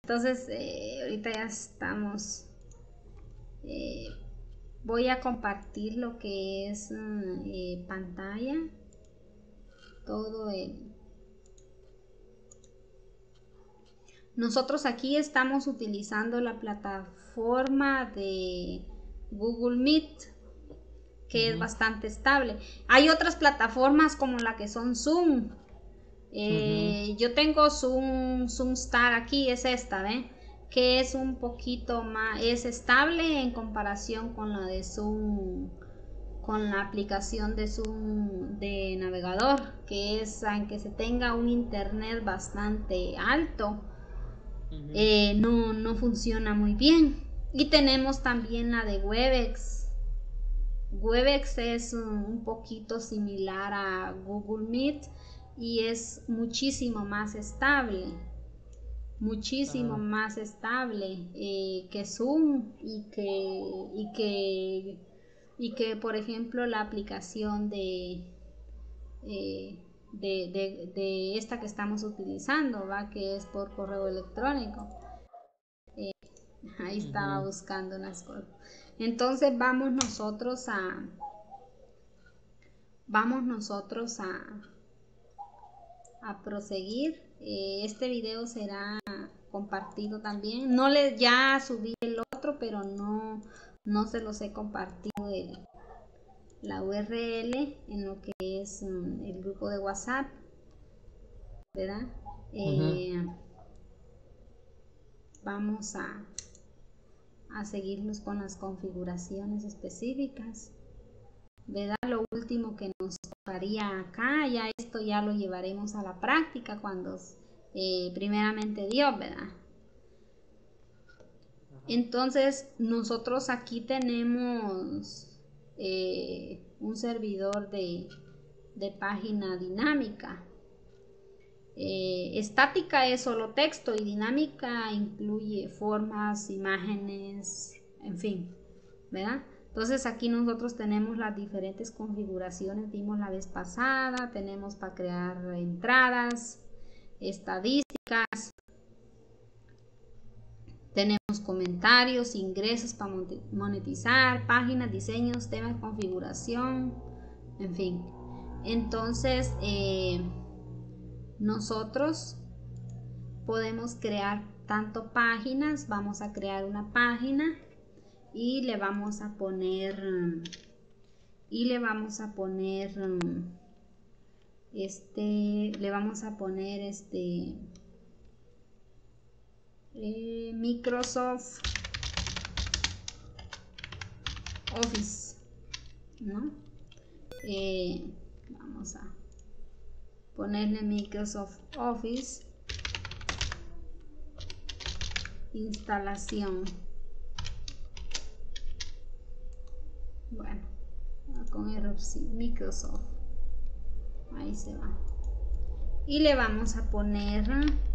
Entonces, ahorita ya estamos. Voy a compartir lo que es pantalla. Todo el. Nosotros aquí estamos utilizando la plataforma de Google Meet, que es bastante estable. Hay otras plataformas como la que son Zoom. Yo tengo Zoom Star aquí, es esta, ¿ve? Que es un poquito más, es estable en comparación con la de Zoom, con la aplicación de Zoom de navegador, que es, aunque se tenga un internet bastante alto, no funciona muy bien. Y tenemos también la de Webex. Webex es un poquito similar a Google Meet y es muchísimo más estable, que Zoom y que por ejemplo la aplicación de esta que estamos utilizando, ¿va? Que es por correo electrónico. Ahí estaba buscando unas cosas. Entonces vamos nosotros a proseguir. Este video será compartido también. Ya subí el otro, pero no se los he compartido la URL en lo que es el grupo de WhatsApp, ¿verdad? Vamos a seguirnos con las configuraciones específicas, ¿verdad? Lo último que nos tocaría acá, ya esto ya lo llevaremos a la práctica cuando primeramente Dios, ¿verdad? Entonces nosotros aquí tenemos un servidor de página dinámica. Estática es solo texto y dinámica incluye formas, imágenes, en fin, ¿verdad? Entonces aquí nosotros tenemos las diferentes configuraciones, vimos la vez pasada, tenemos para crear entradas, estadísticas, tenemos comentarios, ingresos para monetizar, páginas, diseños, temas, configuración, en fin. Entonces, nosotros podemos crear tanto páginas, vamos a crear una página y le vamos a poner Microsoft Office, ¿no? Vamos a ponerle Microsoft Office instalación. Bueno, con error sí, Microsoft, ahí se va, y le vamos a poner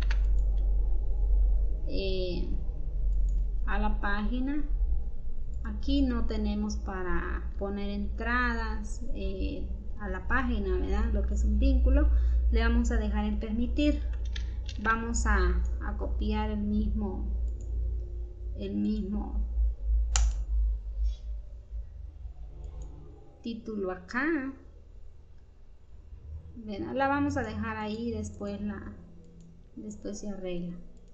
a la página. Aquí no tenemos para poner entradas a la página, ¿verdad? Lo que es un vínculo, le vamos a dejar en permitir. Vamos a copiar el mismo título acá, ¿verdad? La vamos a dejar ahí, después se arregla.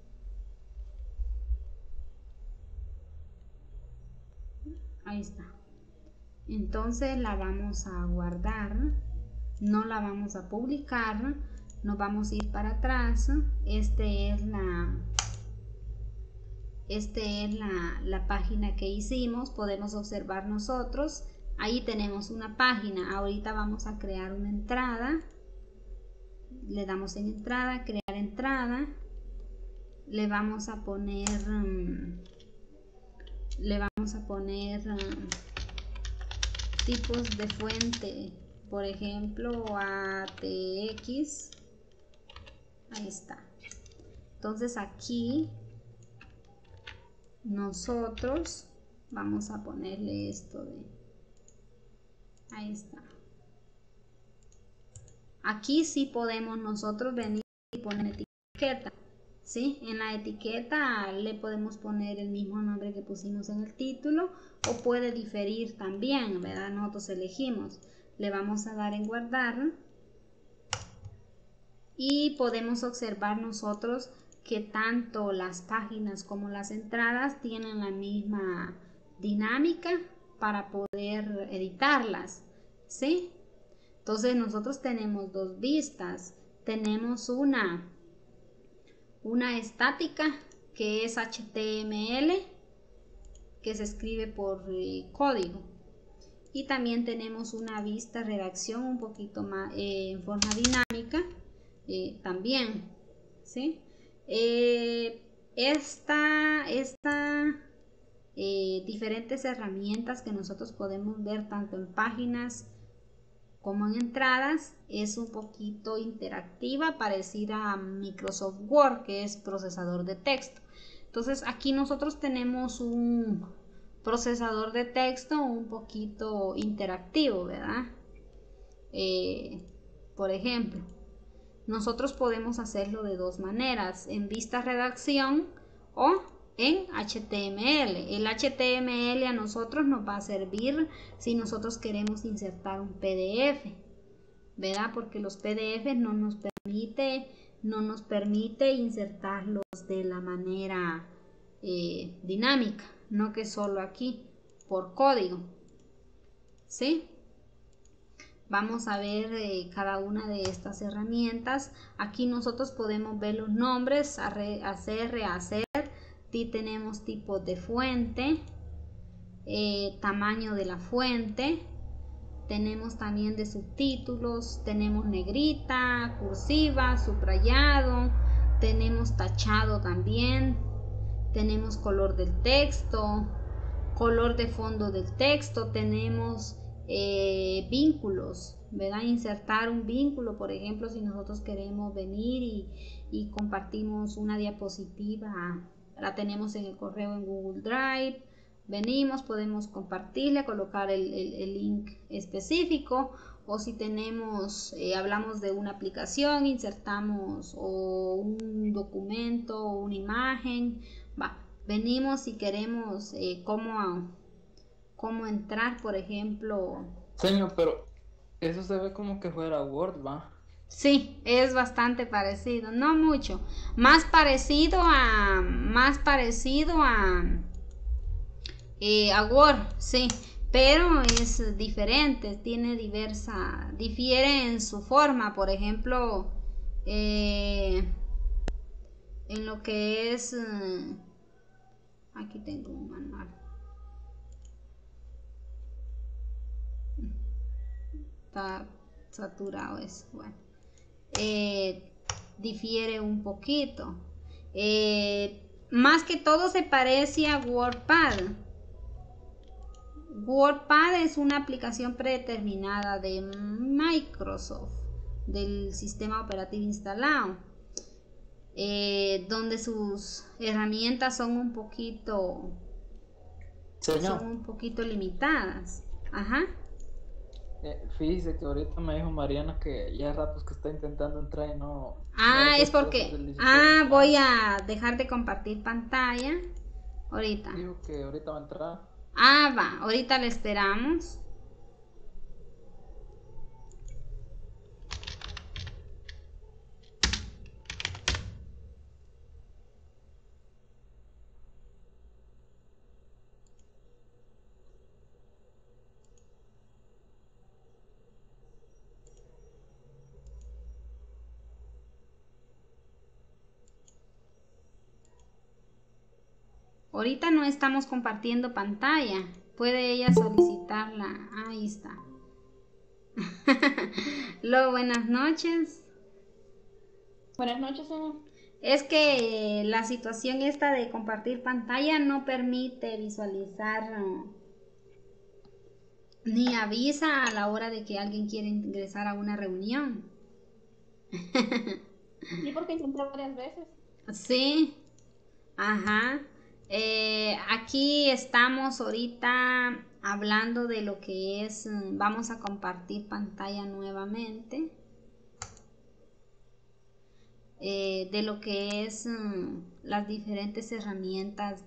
Ahí está. Entonces la vamos a guardar, no la vamos a publicar, nos vamos a ir para atrás. Este es la página que hicimos, podemos observar nosotros. Ahí tenemos una página. Ahorita vamos a crear una entrada. Le damos en entrada, crear entrada. Le vamos a poner tipos de fuente, por ejemplo ATX. Ahí está. Entonces aquí nosotros vamos a ponerle esto de, ahí está. Aquí sí podemos nosotros venir y poner etiqueta. ¿sí? En la etiqueta le podemos poner el mismo nombre que pusimos en el título o puede diferir también, ¿verdad? Nosotros elegimos. Le vamos a dar en guardar y podemos observar nosotros que tanto las páginas como las entradas tienen la misma dinámica para poder editarlas, ¿sí? Entonces nosotros tenemos dos vistas. Tenemos una estática que es HTML, que se escribe por código. Y también tenemos una vista redacción un poquito más en forma dinámica también, ¿sí? Diferentes herramientas que nosotros podemos ver tanto en páginas como en entradas es un poquito interactiva, parecida a Microsoft Word, que es procesador de texto. Entonces aquí nosotros tenemos un procesador de texto un poquito interactivo, ¿verdad? Por ejemplo, nosotros podemos hacerlo de dos maneras, en vista redacción o en HTML. El HTML a nosotros nos va a servir si nosotros queremos insertar un PDF, ¿verdad? Porque los PDF no nos permite insertarlos de la manera dinámica, no que solo aquí por código, ¿sí? Vamos a ver cada una de estas herramientas. Aquí nosotros podemos ver los nombres, hacer, rehacer. Tenemos tipos de fuente, tamaño de la fuente. Tenemos también de subtítulos, tenemos negrita, cursiva, subrayado, tenemos tachado también, tenemos color del texto, color de fondo del texto, tenemos vínculos, ¿verdad? Insertar un vínculo, por ejemplo, si nosotros queremos venir y compartimos una diapositiva, la tenemos en el correo en Google Drive, venimos, podemos compartirle, colocar el link específico, o si tenemos, hablamos de una aplicación, insertamos o un documento o una imagen, venimos y queremos cómo entrar, por ejemplo. Señor, pero eso se ve como que fuera Word, ¿va? Sí, es bastante parecido, no mucho, más parecido a Word, sí, pero es diferente, difiere en su forma, por ejemplo, en lo que es, aquí tengo un manual. Está saturado eso, bueno. Difiere un poquito. Más que todo se parece a WordPad. WordPad es una aplicación predeterminada de Microsoft, del sistema operativo instalado, donde sus herramientas son un poquito limitadas. Ajá. Fíjese que ahorita me dijo Mariana que ya ratos que está intentando entrar y no. Es porque. Voy a dejar de compartir pantalla. Ahorita. Dijo que ahorita va a entrar. Va. Ahorita le esperamos. Ahorita no estamos compartiendo pantalla. Puede ella solicitarla. Ahí está. Buenas noches. Buenas noches, señor. Es que la situación esta de compartir pantalla no permite visualizar ni avisa a la hora de que alguien quiere ingresar a una reunión. Sí, porque intenté varias veces. Sí. Ajá. Aquí estamos ahorita hablando de lo que es, vamos a compartir pantalla nuevamente. de lo que es las diferentes herramientas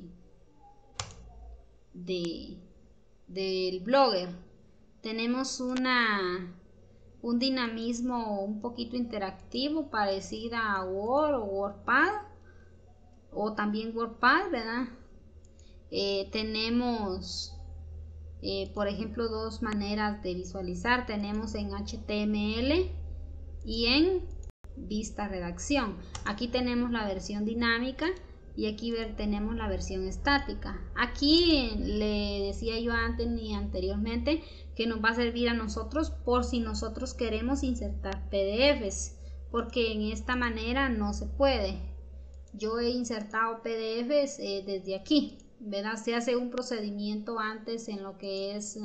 del Blogger. Tenemos un dinamismo un poquito interactivo parecida a Word o WordPad o también WordPad, ¿verdad? Tenemos por ejemplo dos maneras de visualizar. Tenemos en HTML y en vista redacción. Aquí tenemos la versión dinámica y aquí tenemos la versión estática. Aquí le decía yo antes y anteriormente que nos va a servir a nosotros por si nosotros queremos insertar PDFs, porque en esta manera no se puede. Yo he insertado PDFs desde aquí, ¿verdad? Se hace un procedimiento antes en lo que es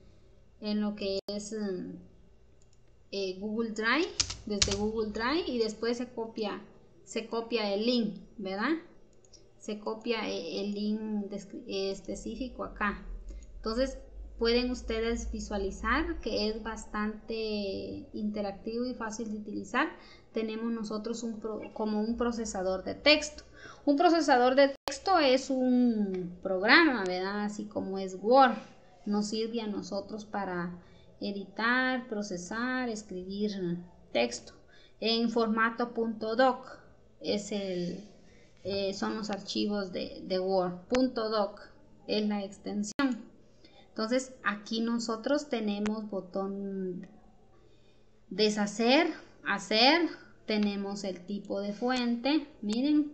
Google Drive, desde Google Drive, y después se copia el link, ¿verdad? Se copia el link específico acá. Entonces pueden ustedes visualizar que es bastante interactivo y fácil de utilizar. Tenemos nosotros como un procesador de texto. Un procesador de texto es un programa, ¿verdad? Así como es Word. Nos sirve a nosotros para editar, procesar, escribir texto en formato .doc. Son los archivos de Word. .doc es la extensión. Entonces aquí nosotros tenemos botón deshacer, hacer, tenemos el tipo de fuente, miren,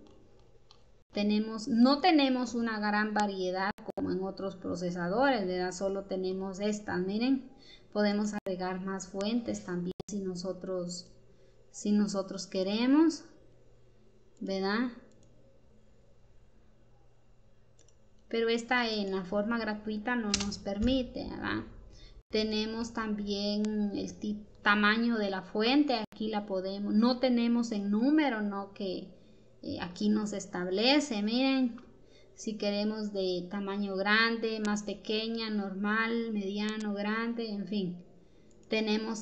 no tenemos una gran variedad como en otros procesadores, ¿verdad? Solo tenemos estas, miren, podemos agregar más fuentes también si nosotros queremos, ¿verdad? Pero esta en la forma gratuita no nos permite, ¿verdad? Tenemos también el tamaño de la fuente, aquí la podemos, no tenemos en número, no que aquí nos establece, miren, si queremos de tamaño grande, más pequeña, normal, mediano, grande, en fin. Tenemos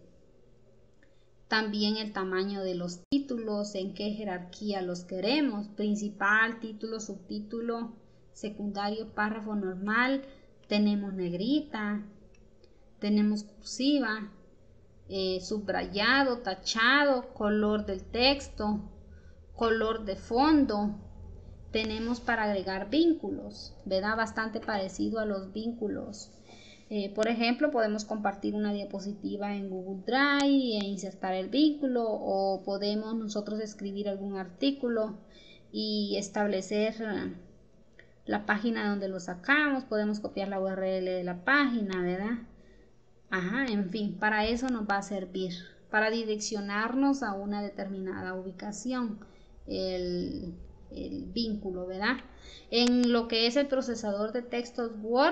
también el tamaño de los títulos, en qué jerarquía los queremos, principal, título, subtítulo, secundario, párrafo normal, tenemos negrita, tenemos cursiva, subrayado, tachado, color del texto, color de fondo. Tenemos para agregar vínculos, ¿verdad? Bastante parecido a los vínculos. Por ejemplo, podemos compartir una diapositiva en Google Drive e insertar el vínculo, o podemos nosotros escribir algún artículo y establecer la página donde lo sacamos. Podemos copiar la URL de la página, ¿verdad? Ajá, en fin, para eso nos va a servir, para direccionarnos a una determinada ubicación, el vínculo, ¿verdad? En lo que es el procesador de textos Word,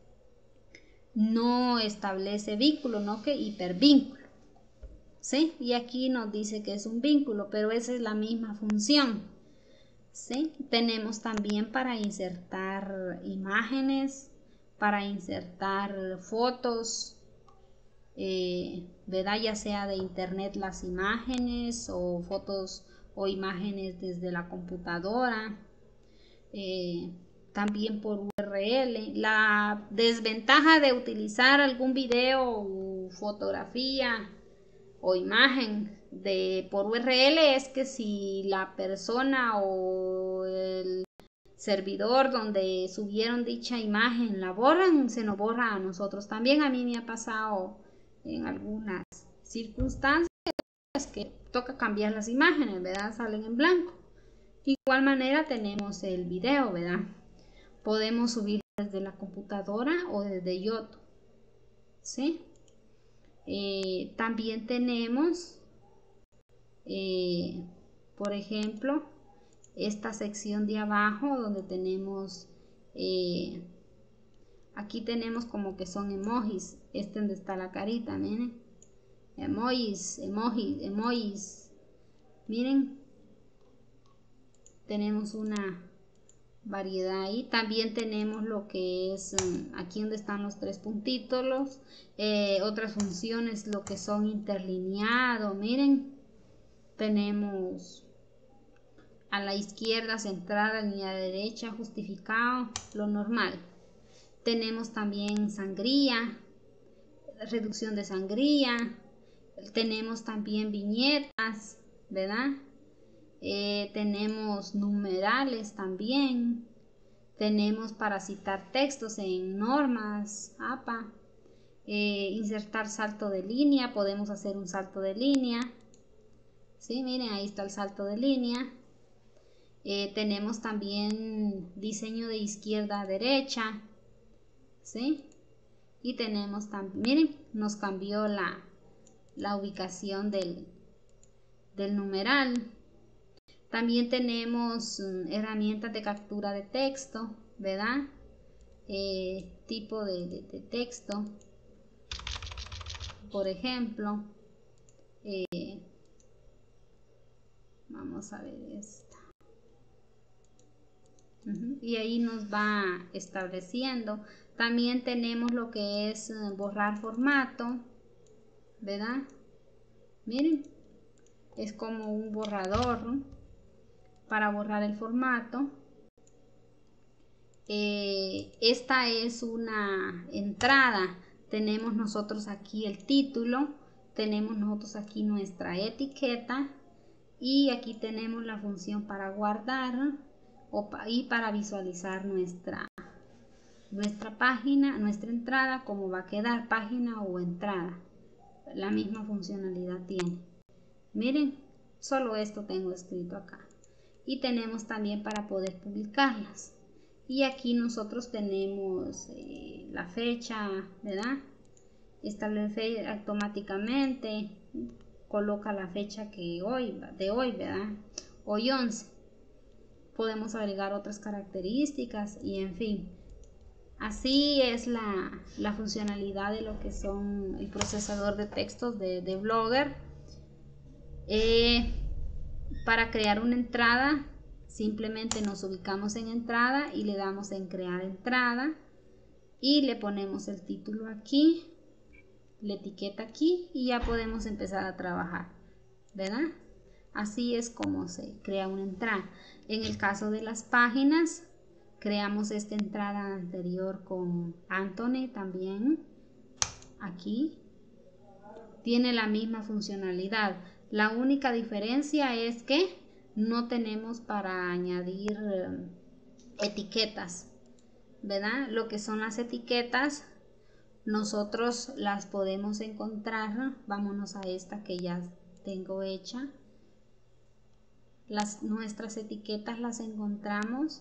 no establece vínculo, no que hipervínculo, ¿sí? Y aquí nos dice que es un vínculo, pero esa es la misma función, ¿sí? Tenemos también para insertar imágenes, para insertar fotos, ¿verdad? Ya sea de internet las imágenes o fotos o imágenes desde la computadora, también por URL. La desventaja de utilizar algún video o fotografía o imagen por URL es que si la persona o el servidor donde subieron dicha imagen la borran, se nos borra a nosotros también. A mí me ha pasado en algunas circunstancias que toca cambiar las imágenes, ¿verdad? Salen en blanco. De igual manera tenemos el video, ¿verdad? Podemos subir desde la computadora o desde YouTube, ¿sí? También tenemos, por ejemplo, esta sección de abajo donde tenemos, aquí tenemos como que son emojis, donde está la carita, miren, emojis, miren, tenemos una variedad ahí. También tenemos lo que es aquí donde están los tres puntitos, otras funciones, lo que son interlineado, miren, tenemos a la izquierda centrada, línea derecha, justificado, lo normal. Tenemos también sangría, reducción de sangría. Tenemos también viñetas, ¿verdad? Tenemos numerales también. Tenemos para citar textos en normas, APA. Insertar salto de línea, podemos hacer un salto de línea. ¿Sí? Miren, ahí está el salto de línea. Tenemos también diseño de izquierda a derecha. ¿Sí? Y tenemos también, miren, nos cambió la ubicación del numeral. También tenemos herramientas de captura de texto, ¿verdad? Tipo de texto. Por ejemplo, vamos a ver esta. Y ahí nos va estableciendo. También tenemos lo que es borrar formato, ¿verdad? Miren, es como un borrador, ¿no? Para borrar el formato. Esta es una entrada. Tenemos nosotros aquí el título, tenemos nosotros aquí nuestra etiqueta y aquí tenemos la función para guardar y para visualizar nuestra página, nuestra entrada, cómo va a quedar, página o entrada. La misma funcionalidad tiene. Miren, solo esto tengo escrito acá. Y tenemos también para poder publicarlas. Y aquí nosotros tenemos la fecha, ¿verdad? Establece automáticamente, coloca la fecha de hoy, ¿verdad? Hoy 11. Podemos agregar otras características y en fin. Así es la funcionalidad de lo que son el procesador de textos de Blogger. Para crear una entrada, simplemente nos ubicamos en entrada y le damos en crear entrada y le ponemos el título aquí, la etiqueta aquí y ya podemos empezar a trabajar, ¿verdad? Así es como se crea una entrada. En el caso de las páginas, creamos esta entrada anterior con Anthony también. Aquí tiene la misma funcionalidad. La única diferencia es que no tenemos para añadir etiquetas, ¿verdad? Lo que son las etiquetas, nosotros las podemos encontrar. Vámonos a esta que ya tengo hecha. Nuestras etiquetas las encontramos.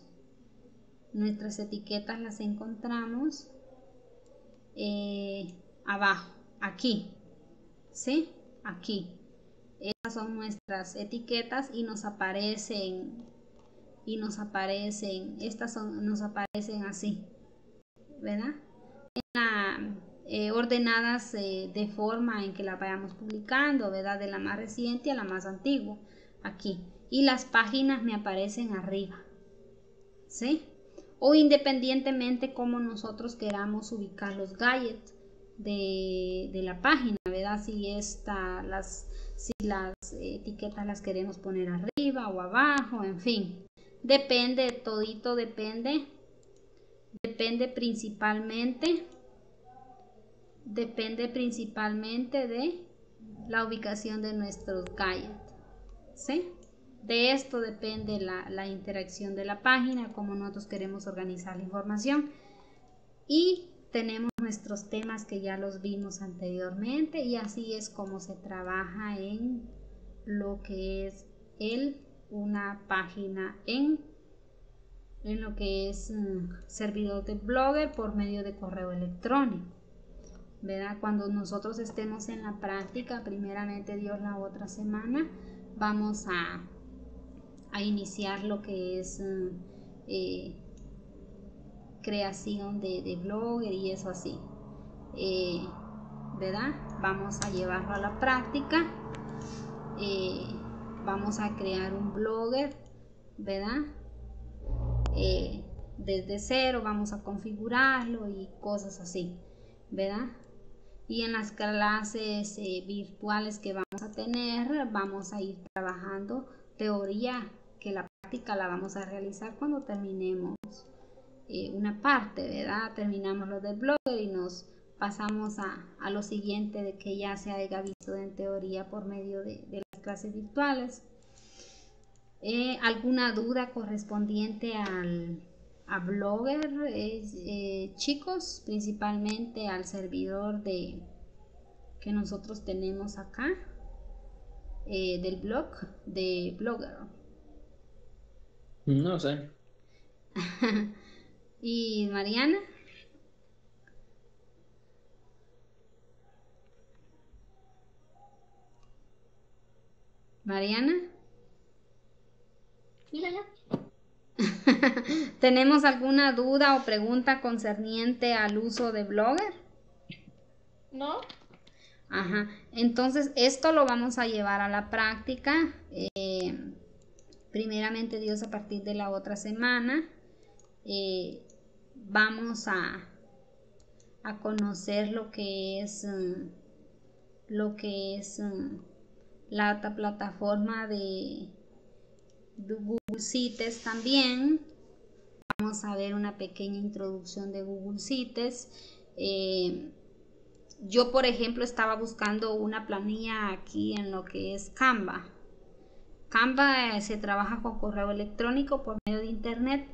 Abajo, aquí, ¿sí? Aquí. Estas son nuestras etiquetas y nos aparecen nos aparecen así, ¿verdad? Ordenadas de forma en que la vayamos publicando, ¿verdad? De la más reciente a la más antigua, aquí. Y las páginas me aparecen arriba, ¿sí? O independientemente como nosotros queramos ubicar los gadgets de la página, ¿verdad? Si las etiquetas las queremos poner arriba o abajo, en fin. Depende, todito depende principalmente de la ubicación de nuestros gadgets, ¿sí? De esto depende la interacción de la página, cómo nosotros queremos organizar la información. Y tenemos nuestros temas que ya los vimos anteriormente y así es como se trabaja en lo que es una página en lo que es servidor de Blogger por medio de correo electrónico, ¿verdad? Cuando nosotros estemos en la práctica, primeramente Dios, la otra semana vamos a iniciar lo que es creación de Blogger y eso así, ¿verdad? Vamos a llevarlo a la práctica. Vamos a crear un Blogger, ¿verdad? Desde cero vamos a configurarlo y cosas así, ¿verdad? y en las clases virtuales que vamos a tener vamos a ir trabajando teoría, que la práctica la vamos a realizar cuando terminemos una parte, ¿verdad? Terminamos lo del Blogger y nos pasamos a lo siguiente de que ya se haya visto en teoría por medio de las clases virtuales. ¿Alguna duda correspondiente a Blogger, chicos? Principalmente al servidor que nosotros tenemos acá, del blog de Blogger. No sé. ¿Y Mariana? ¿Mariana? Sí, señor. ¿Tenemos alguna duda o pregunta concerniente al uso de Blogger? ¿No? Ajá, entonces esto lo vamos a llevar a la práctica, primeramente Dios, a partir de la otra semana. Vamos a conocer lo que es la plataforma de Google Sites también. Vamos a ver una pequeña introducción de Google Sites. Yo, por ejemplo, estaba buscando una planilla aquí en lo que es Canva. Canva se trabaja con correo electrónico por medio de internet.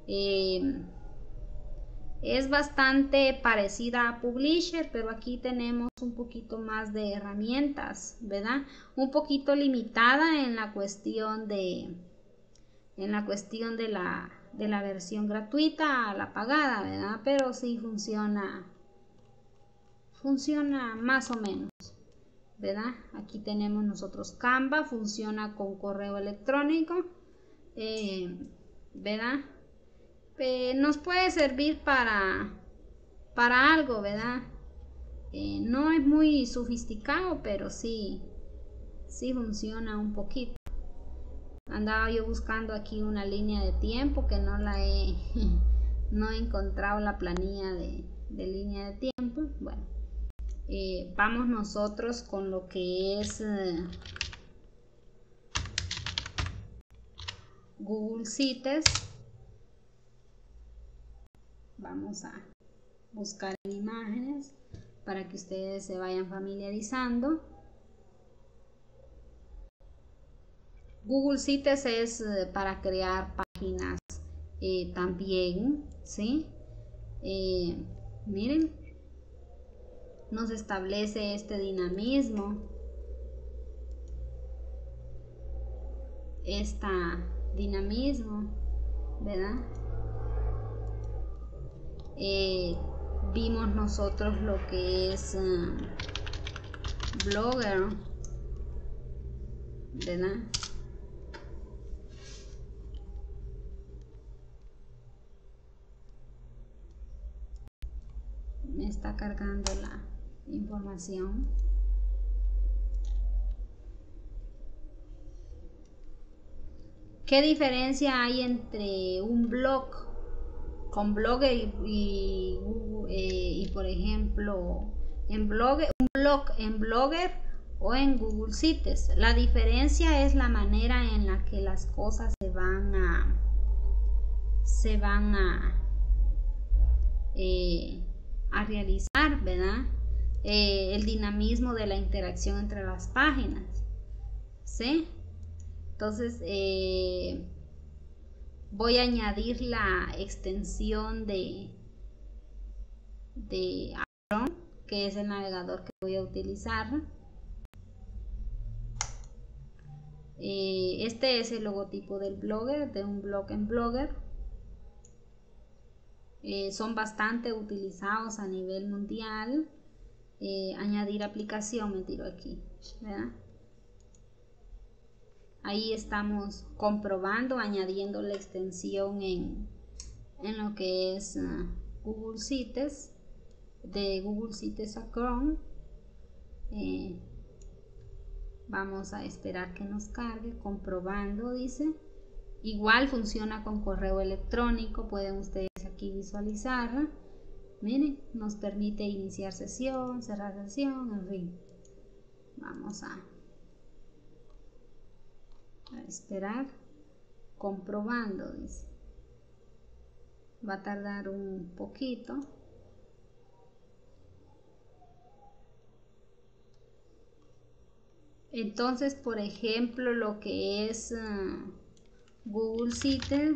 Es bastante parecida a Publisher, pero aquí tenemos un poquito más de herramientas, ¿verdad? Un poquito limitada en la cuestión de la versión gratuita a la pagada, ¿verdad? Pero sí funciona más o menos, ¿verdad? Aquí tenemos nosotros Canva, funciona con correo electrónico, ¿verdad? Nos puede servir para algo, ¿verdad? No es muy sofisticado, pero sí funciona un poquito. Andaba yo buscando aquí una línea de tiempo que no he encontrado la planilla de línea de tiempo. Bueno, vamos nosotros con lo que es Google Sites. Vamos a buscar imágenes para que ustedes se vayan familiarizando. Google Sites es para crear páginas también, ¿sí? Miren, nos establece este dinamismo, ¿verdad? Vimos nosotros lo que es Blogger, ¿verdad? Me está cargando la información. ¿Qué diferencia hay entre un blog con Blogger y por ejemplo un blog en Blogger o en Google Sites? La diferencia es la manera en la que las cosas se van a realizar, ¿verdad? El dinamismo de la interacción entre las páginas, ¿sí? Entonces voy a añadir la extensión de Chrome, que es el navegador que voy a utilizar. Este es el logotipo del Blogger, de un blog en Blogger. Son bastante utilizados a nivel mundial. Añadir aplicación, me tiro aquí, ¿verdad? Ahí estamos comprobando, añadiendo la extensión en lo que es Google Sites, de Google Sites a Chrome. Vamos a esperar que nos cargue, comprobando, dice. Igual funciona con correo electrónico, pueden ustedes aquí visualizar. Miren, nos permite iniciar sesión, cerrar sesión, en fin. Vamos a esperar. Comprobando, dice. Va a tardar un poquito. Entonces, por ejemplo, lo que es Google Sites,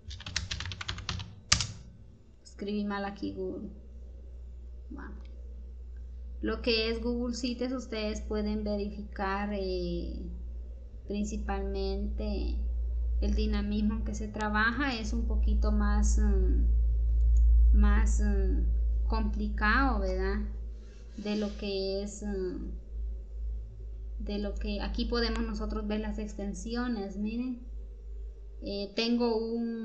escribí mal aquí Google. Bueno, lo que es Google Sites, ustedes pueden verificar principalmente el dinamismo en que se trabaja. Es un poquito más complicado, ¿verdad? De lo que es de lo que aquí podemos nosotros ver las extensiones. Miren, tengo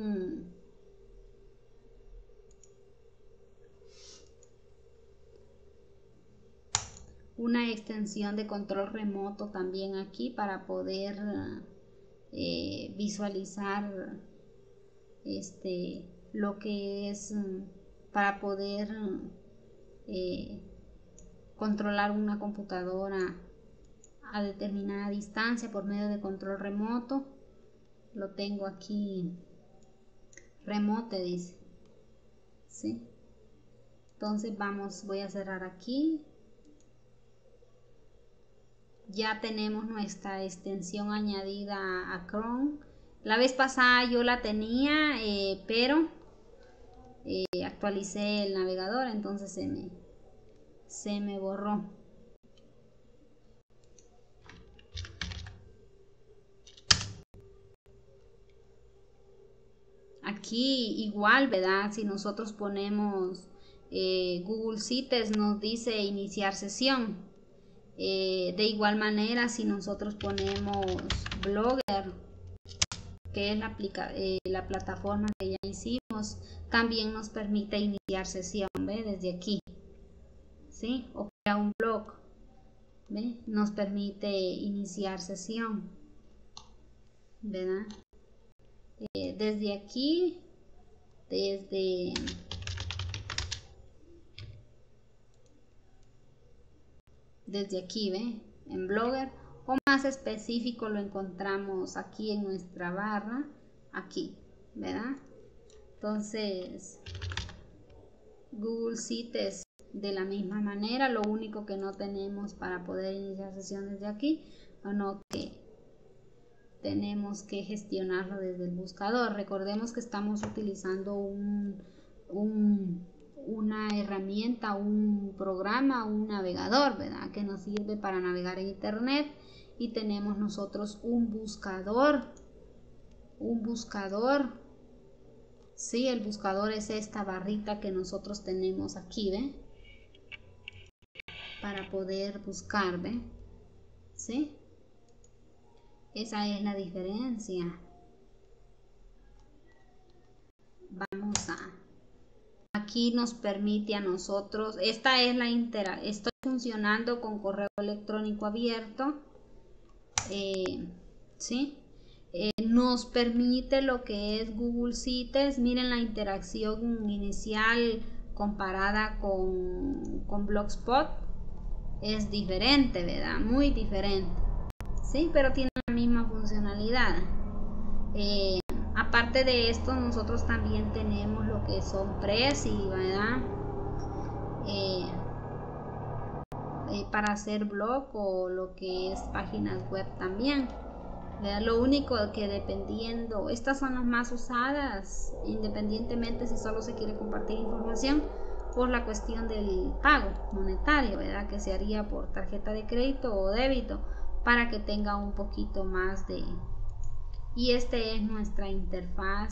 una extensión de control remoto también aquí para poder visualizar lo que es para poder controlar una computadora a determinada distancia por medio de control remoto. Lo tengo aquí, remote dice, ¿sí? Entonces voy a cerrar aquí. Ya tenemos nuestra extensión añadida a Chrome. La vez pasada yo la tenía, pero actualicé el navegador, entonces se me borró. Aquí igual, ¿verdad? Si nosotros ponemos Google Sites, nos dice iniciar sesión. De igual manera, si nosotros ponemos Blogger, que es la plataforma que ya hicimos, también nos permite iniciar sesión, ¿ve? Desde aquí, ¿sí? O crear un blog, ¿ve? Nos permite iniciar sesión, ¿verdad? Desde aquí, desde aquí, ¿ve? En Blogger, o más específico lo encontramos aquí en nuestra barra, aquí, ¿verdad? Entonces, Google Sites de la misma manera, lo único que no tenemos para poder iniciar sesiones de aquí, o no, que tenemos que gestionarlo desde el buscador. Recordemos que estamos utilizando una herramienta, un programa, un navegador, ¿verdad? Que nos sirve para navegar en internet, y tenemos nosotros un buscador. Sí, el buscador es esta barrita que nosotros tenemos aquí, ¿ve? Para poder buscar, ¿ve? ¿Sí? Esa es la diferencia. Aquí nos permite a nosotros, estoy funcionando con correo electrónico abierto, ¿sí? Nos permite lo que es Google Sites. Miren la interacción inicial comparada con Blogspot, es diferente, ¿verdad? Muy diferente, ¿sí? Pero tiene la misma funcionalidad. Aparte de esto, nosotros también tenemos lo que son Prezi, ¿verdad? Para hacer blog o lo que es páginas web también, ¿verdad? Lo único que dependiendo, estas son las más usadas, independientemente si solo se quiere compartir información, por la cuestión del pago monetario, ¿verdad? Que se haría por tarjeta de crédito o débito, para que tenga un poquito más de... Y es nuestra interfaz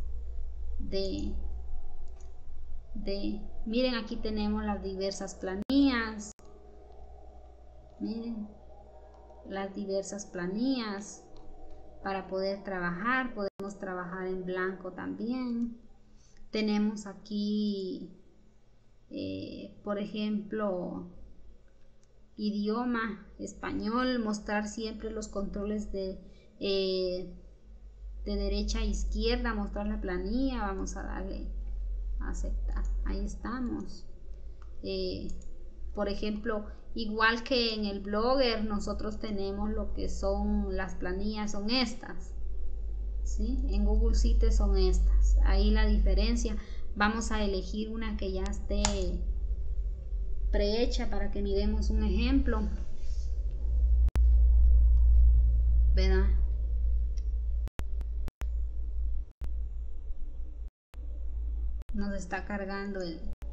miren, aquí tenemos las diversas planillas. Miren, las diversas planillas para poder trabajar. Podemos trabajar en blanco también. Tenemos aquí, por ejemplo, idioma español, mostrar siempre los controles de derecha a izquierda, mostrar la planilla. Vamos a darle aceptar. Ahí estamos. Por ejemplo, igual que en el Blogger, nosotros tenemos lo que son las planillas, son estas, ¿sí? En Google Sites son estas. Ahí la diferencia. Vamos a elegir una que ya esté prehecha para que miremos un ejemplo, ¿verdad? Nos está cargando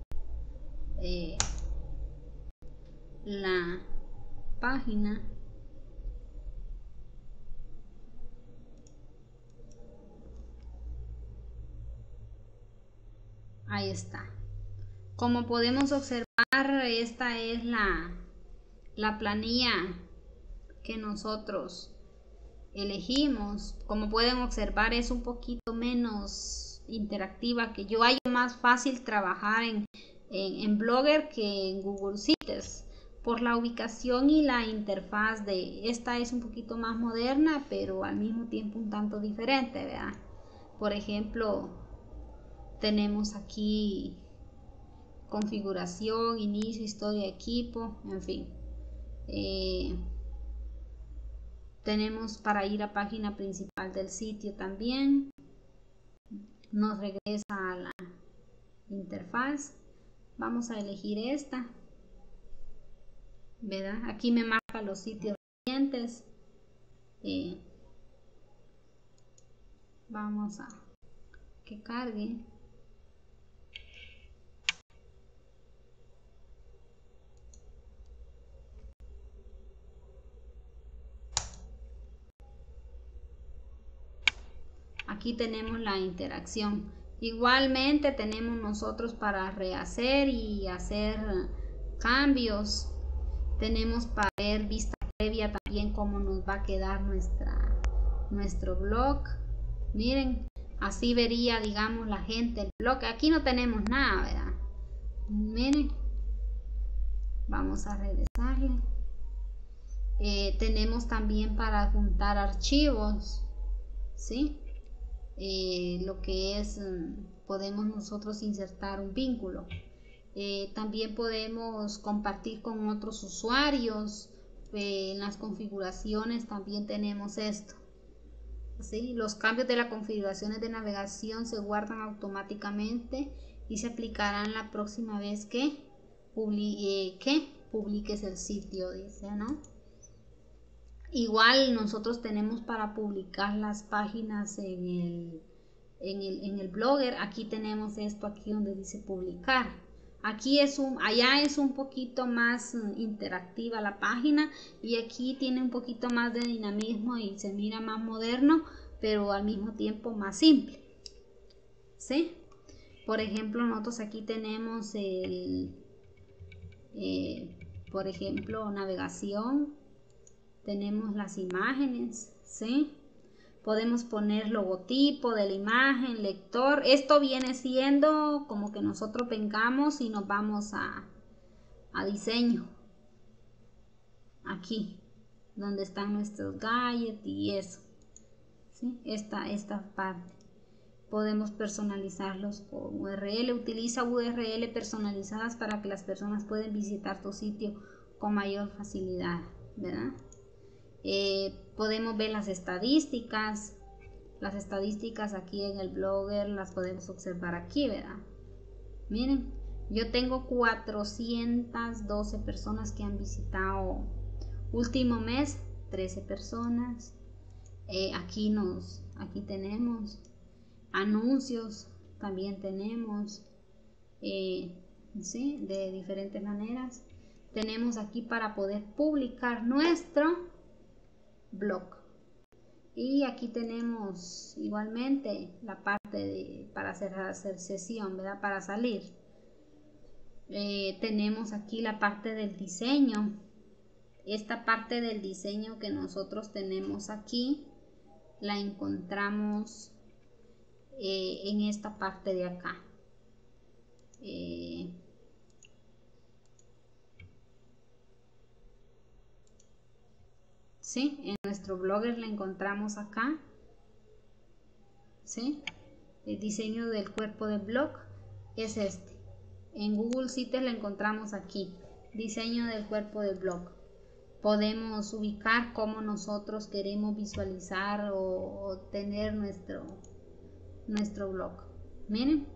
la página. Ahí está. Como podemos observar, esta es la planilla que nosotros elegimos. Como pueden observar, es un poquito menos interactiva que yo. Hay más fácil trabajar en Blogger que en Google Sites por la ubicación y la interfaz de esta. Es un poquito más moderna, pero al mismo tiempo un tanto diferente, ¿verdad? Por ejemplo, tenemos aquí configuración, inicio, historia, equipo, en fin. Tenemos para ir a página principal del sitio también. Nos regresa a la interfaz. Vamos a elegir esta, ¿verdad? Aquí me marca los sitios siguientes. Vamos a que cargue. Aquí tenemos la interacción. Igualmente tenemos nosotros para rehacer y hacer cambios. Tenemos para ver vista previa también cómo nos va a quedar nuestro blog. Miren, así vería, digamos, la gente el blog. Aquí no tenemos nada, ¿verdad? Miren, vamos a regresarle. Tenemos también para juntar archivos, ¿sí? Lo que es, podemos nosotros insertar un vínculo. También podemos compartir con otros usuarios. En las configuraciones también tenemos esto, ¿sí? Los cambios de las configuraciones de navegación se guardan automáticamente y se aplicarán la próxima vez que publiques el sitio, dice, ¿no? Igual nosotros tenemos para publicar las páginas en el Blogger. Aquí tenemos esto aquí donde dice publicar. Aquí allá es un poquito más interactiva la página y aquí tiene un poquito más de dinamismo y se mira más moderno, pero al mismo tiempo más simple, ¿sí? Por ejemplo, nosotros aquí tenemos por ejemplo, navegación. Tenemos las imágenes, ¿sí? Podemos poner logotipo de la imagen, lector. Esto viene siendo como que nosotros vengamos y nos vamos a diseño. Aquí, donde están nuestros gadgets y eso, ¿sí? Esta parte. Podemos personalizarlos con URL. Utiliza URL personalizadas para que las personas puedan visitar tu sitio con mayor facilidad, ¿verdad? Podemos ver las estadísticas aquí en el Blogger las podemos observar aquí, ¿verdad? Miren, yo tengo 412 personas que han visitado. Último mes 13 personas. Aquí tenemos anuncios, también tenemos, ¿sí? De diferentes maneras. Tenemos aquí para poder publicar nuestro blog. Y aquí tenemos igualmente la parte para hacer sesión, ¿verdad? Para salir. Tenemos aquí la parte del diseño. Esta parte del diseño que nosotros tenemos aquí la encontramos en esta parte de acá. ¿Sí? En nuestro Blogger la encontramos acá, ¿sí? El diseño del cuerpo del blog. es este. En Google Sites lo encontramos aquí, diseño del cuerpo del blog. Podemos ubicar cómo nosotros queremos visualizar o tener nuestro blog. Miren,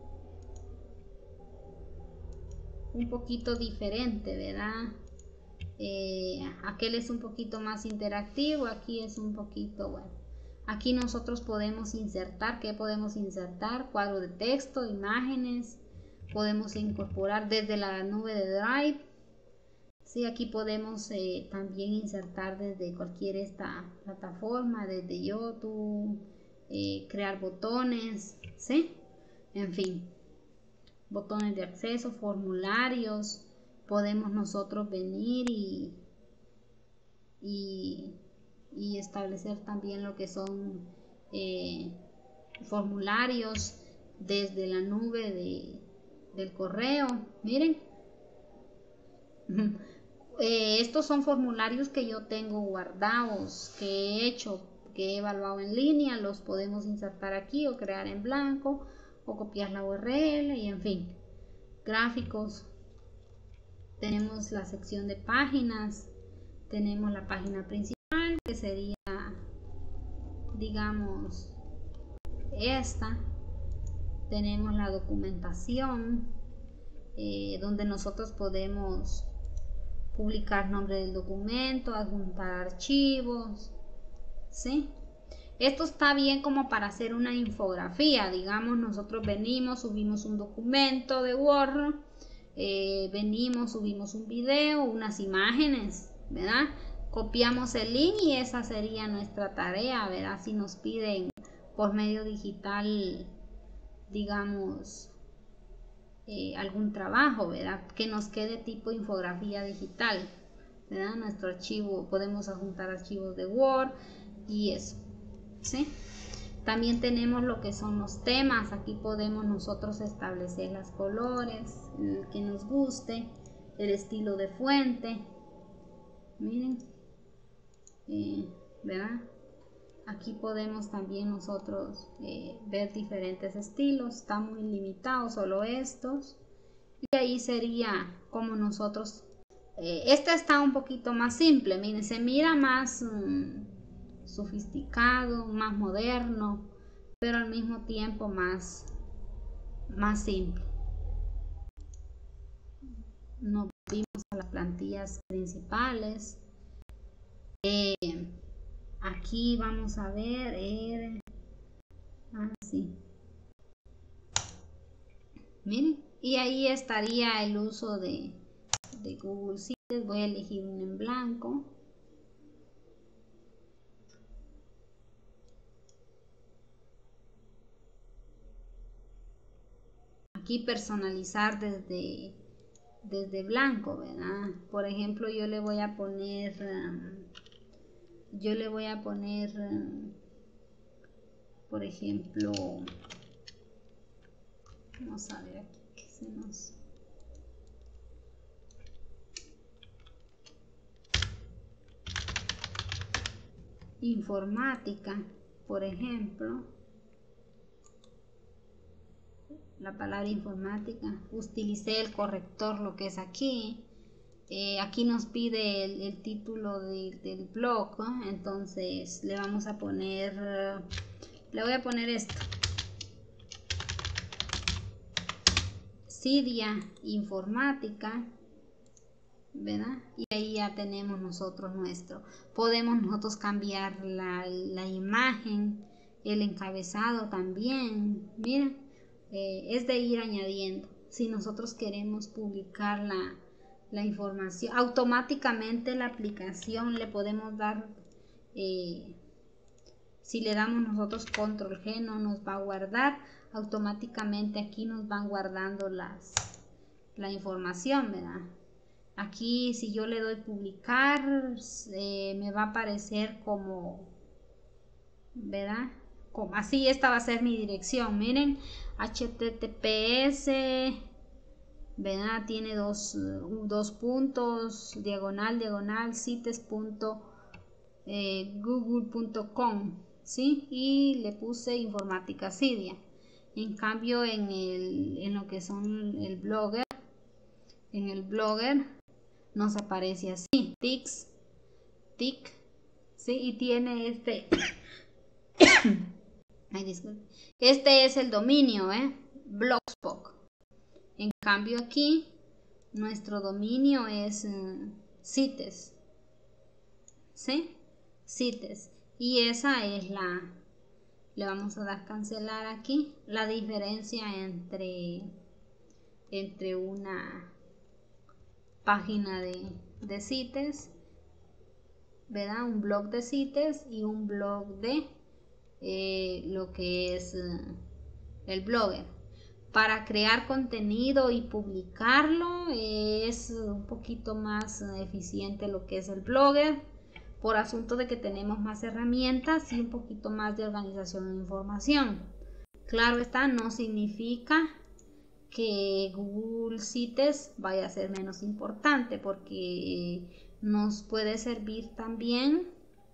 un poquito diferente, ¿verdad? Aquel es un poquito más interactivo, aquí es un poquito, bueno, aquí nosotros podemos insertar, ¿qué podemos insertar? Cuadro de texto, imágenes, podemos incorporar desde la nube de Drive. Sí, aquí podemos también insertar desde cualquier esta plataforma, desde YouTube, crear botones, ¿sí? En fin, botones de acceso, formularios, podemos nosotros venir y establecer también lo que son formularios desde la nube del correo. Miren. Estos son formularios que yo tengo guardados, que he hecho, que he evaluado en línea. Los podemos insertar aquí o crear en blanco o copiar la URL y en fin, gráficos. Tenemos la sección de páginas, tenemos la página principal que sería, digamos, esta. Tenemos la documentación donde nosotros podemos publicar nombre del documento, adjuntar archivos, ¿sí? Esto está bien como para hacer una infografía. Digamos, nosotros venimos, subimos un documento de Word, venimos, subimos un video, unas imágenes, ¿verdad? Copiamos el link y esa sería nuestra tarea, ¿verdad? Si nos piden por medio digital, digamos, algún trabajo, ¿verdad? Que nos quede tipo infografía digital, ¿verdad? Nuestro archivo, podemos adjuntar archivos de Word y eso, ¿sí? También tenemos lo que son los temas. Aquí podemos nosotros establecer los colores, el que nos guste, el estilo de fuente. Miren, ¿verdad? Aquí podemos también nosotros ver diferentes estilos. Está muy limitado, solo estos. Y ahí sería como nosotros. Este está un poquito más simple. Miren, se mira más sofisticado, más moderno, pero al mismo tiempo más simple. Nos vimos a las plantillas principales. Aquí vamos a ver así. Miren, y ahí estaría el uso de Google Sites. Voy a elegir uno en blanco. Aquí personalizar desde blanco, ¿verdad? Por ejemplo, yo le voy a poner por ejemplo, vamos a ver aquí que se nos informática, por ejemplo, la palabra informática, utilicé el corrector, lo que es aquí. Aquí nos pide el título del blog, ¿no? Entonces le vamos a poner, le voy a poner esto, Cydia Informática, ¿verdad? Y ahí ya tenemos nosotros nuestro. Podemos nosotros cambiar la imagen, el encabezado también. Miren, es de ir añadiendo. Si nosotros queremos publicar la información, automáticamente la aplicación le podemos dar, si le damos nosotros control G, no nos va a guardar, automáticamente aquí nos van guardando la información, ¿verdad? Aquí si yo le doy publicar, me va a aparecer como, ¿verdad? Como, así esta va a ser mi dirección. Miren, https, ¿verdad? Tiene dos puntos, diagonal, sites.google.com, ¿sí? Y le puse informática Cydia. En cambio en lo que son el Blogger, en el Blogger nos aparece así, tics, tic, ¿sí? Y tiene este, ay, disculpe, este es el dominio, Blogspot. En cambio aquí, nuestro dominio es CITES, ¿sí? CITES. Y esa es le vamos a dar cancelar aquí, la diferencia entre una página de CITES, ¿verdad? Un blog de CITES y un blog de lo que es el Blogger. Para crear contenido y publicarlo es un poquito más eficiente lo que es el Blogger, por asunto de que tenemos más herramientas y un poquito más de organización de información. Claro está, no significa que Google CITES vaya a ser menos importante, porque nos puede servir también.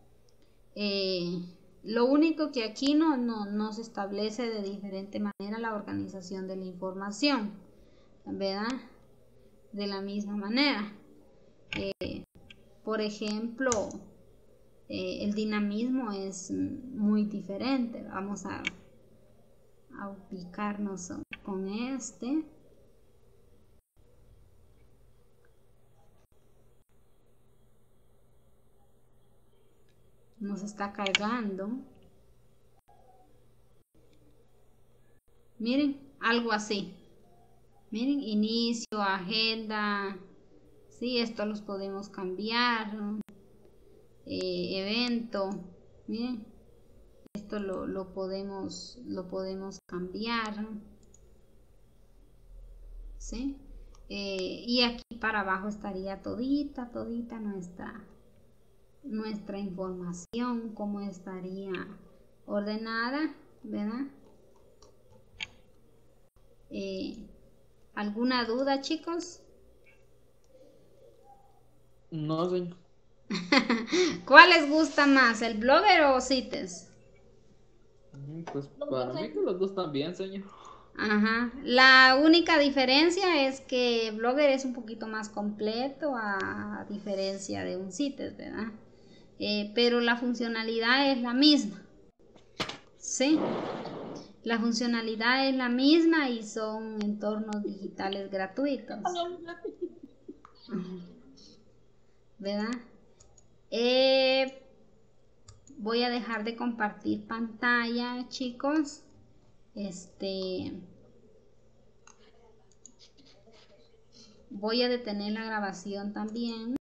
Lo único que aquí no se establece de diferente manera la organización de la información, ¿verdad? De la misma manera. Por ejemplo, el dinamismo es muy diferente. Vamos a ubicarnos con este. Nos está cargando. Miren, algo así. Miren, inicio, agenda. Sí, esto los podemos cambiar. Evento. Miren, esto lo podemos cambiar. ¿Sí? Y aquí para abajo estaría todita nuestra información, como estaría ordenada, ¿verdad? ¿Alguna duda, chicos? No, señor. ¿Cuál les gusta más, el Blogger o CITES? Pues para mí que los dos también, señor. Ajá. La única diferencia es que Blogger es un poquito más completo a diferencia de un CITES, ¿verdad? Pero la funcionalidad es la misma. Sí. La funcionalidad es la misma y son entornos digitales gratuitos. ¿Verdad? Voy a dejar de compartir pantalla, chicos. Voy a detener la grabación también.